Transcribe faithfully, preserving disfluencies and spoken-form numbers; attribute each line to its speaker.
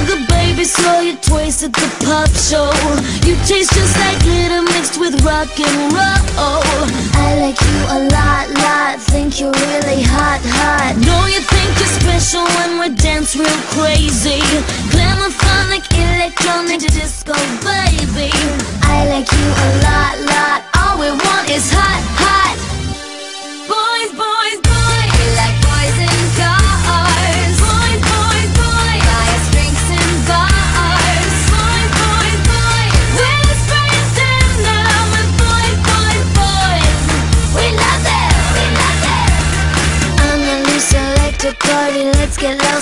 Speaker 1: sugar baby, slow your twist at the pop show. You taste just like glitter mixed with rock and roll. I like you a lot, lot, think you're really hot, hot. Know you think you're special when we dance real crazy. Glamour-phonic, electronic disco, baby. I like you a lot, lot, all we want is hot, hot. Boys, boys, boys, we like boys in cars. Boys, boys, boys, buy us drinks in bars. Boys, boys, boys, we're spraying dinner with boys, boys, boys. We love them, we love them. I'm the loose selector party, let's get low